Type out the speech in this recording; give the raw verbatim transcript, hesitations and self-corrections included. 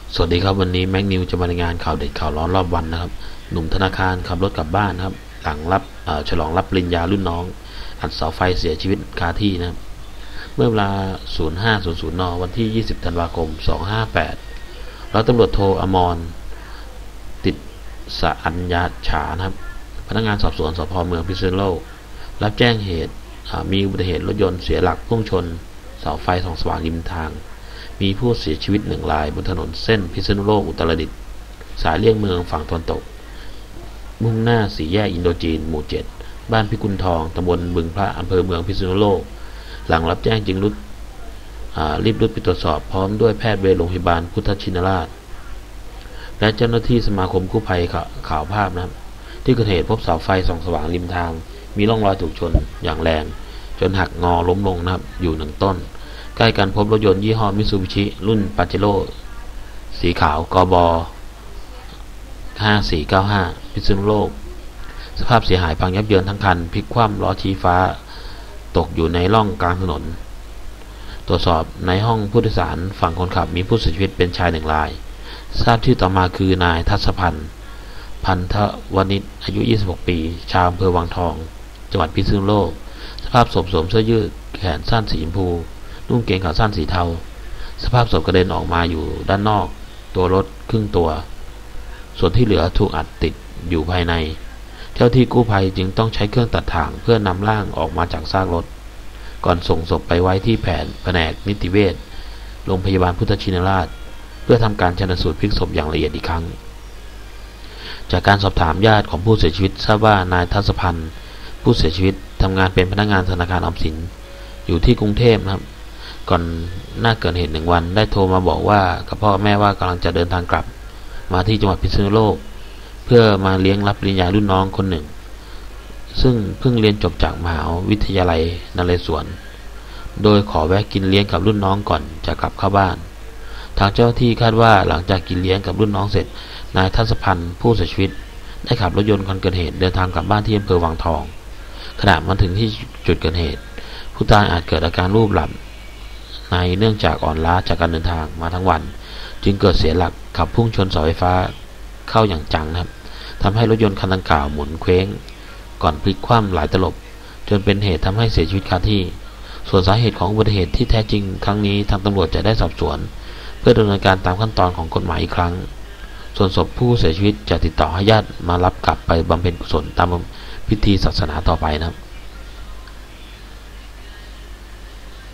สวัสดีครับวันนี้แม็กนิวจะมารายงานข่าวเด็ดข่าวร้อนรอบวันนะครับหนุ่มธนาคารขับรถกลับบ้านนะครับหลังรับฉลองรับปริญญารุ่นน้องอัดเสาไฟเสียชีวิตคาที่นะครับเมื่อเวลา ศูนย์ห้า ศูนย์ ศูนย์ นวันที่ยี่สิบธันวาคมสองห้าแปดร้อยตำรวจโทอมรติดสะอัญญาฉานะครับพนักงานสอบสวนสภ.เมืองพิษณุโลกรับแจ้งเหตุมีอุบัติเหตุรถยนต์เสียหลักพุ่งชนเสาไฟส่องสว่างริมทางมีผู้เสียชีวิตหนึ่งรายบนถนนเส้นพิษณุโลกอุตรดิตถ์สายเลี่ยงเมืองฝั่งตะวันตกมุ่งหน้าสี่แยกอินโดจีนหมู่เจ็ดบ้านพิกุลทองตำบลบึงพระอำเภอเมืองพิษณุโลกหลังรับแจ้งจึงรุดรีบรุดไปตรวจสอบพร้อมด้วยแพทย์เวชโรงพยาบาลพุทธชินราชและเจ้าหน้าที่สมาคมกู้ภัยข่าวภาพนะครับที่เกิดเหตุพบเสาไฟส่องสว่างริมทางมีร่องรอยถูกชนอย่างแรงจนหักงอล้มลงนะครับอยู่หนึ่งต้นใกล้กันพบรถยนต์ยี่ห้อมิตซูบิชิรุ่นปาเจโร่สีขาวกบห้าสี่เก้าห้าพิษณุโลกสภาพเสียหายพังยับเยินทั้งคันพลิกคว่ำล้อชี้ฟ้าตกอยู่ในร่องกลางถนนตรวจสอบในห้องผู้โดยสารฝั่งคนขับมีผู้เสียชีวิตเป็นชายหนึ่งรายทราบชื่อต่อมาคือนายทัศพันธ์พันธวณิชอายุยี่สิบหกปีชาวอำเภอวังทองจังหวัดพิษณุโลกสภาพศพสวมเสื้อยืดแขนสั้นสีชมพูนุ่งเกงขาสั้นสีเทาสภาพศพกระเด็นออกมาอยู่ด้านนอกตัวรถครึ่งตัวส่วนที่เหลือถูกอัดติดอยู่ภายในเจ้าที่กู้ภัยจึงต้องใช้เครื่องตัดถ่างเพื่อนำร่างออกมาจากซากรถก่อนส่งศพไปไว้ที่แผนแผนกนิติเวชโรงพยาบาลพุทธชินราชเพื่อทำการชันสูตรพลิกศพอย่างละเอียดอีกครั้งจากการสอบถามญาติของผู้เสียชีวิตทราบว่านายทัศพันธ์ผู้เสียชีวิตทำงานเป็นพนักงานธนาคารออมสินอยู่ที่กรุงเทพนะครับก่อนหน้าเกิดเหตุหนึ่งวันได้โทรมาบอกว่ากับพ่อแม่ว่ากำลังจะเดินทางกลับมาที่จังหวัดพิษณุโลกเพื่อมาเลี้ยงรับปริญญารุ่นน้องคนหนึ่งซึ่งเพิ่งเรียนจบจากมหาวิทยาลัยนเรศวรโดยขอแวะกินเลี้ยงกับรุ่นน้องก่อนจะกลับเข้าบ้านทางเจ้าหน้าที่คาดว่าหลังจากกินเลี้ยงกับรุ่นน้องเสร็จนายทัศพันธ์ผู้เสียชีวิตได้ขับรถยนต์คันเกิดเหตุเดินทางกลับบ้านที่อำเภอวังทองขณะมาถึงที่จุดเกิดเหตุผู้ตายอาจเกิดอาการรูปหลับในเนื่องจากอ่อนล้าจากการเดินทางมาทั้งวันจึงเกิดเสียหลักขับพุ่งชนเสาไฟฟ้าเข้าอย่างจังนะครับทำให้รถยนต์คันดังกล่าวหมุนเคว้งก่อนพลิกคว่ำหลายตลบจนเป็นเหตุทำให้เสียชีวิตคาที่ส่วนสาเหตุของอุบัติเหตุที่แท้จริงครั้งนี้ทางตำรวจจะได้สอบสวนเพื่อดำเนินการตามขั้นตอนของกฎหมายอีกครั้งส่วนศพผู้เสียชีวิตจะติดต่อให้ญาติมารับกลับไปบำเพ็ญกุศลตามพิธีศาสนาต่อไปนะครับ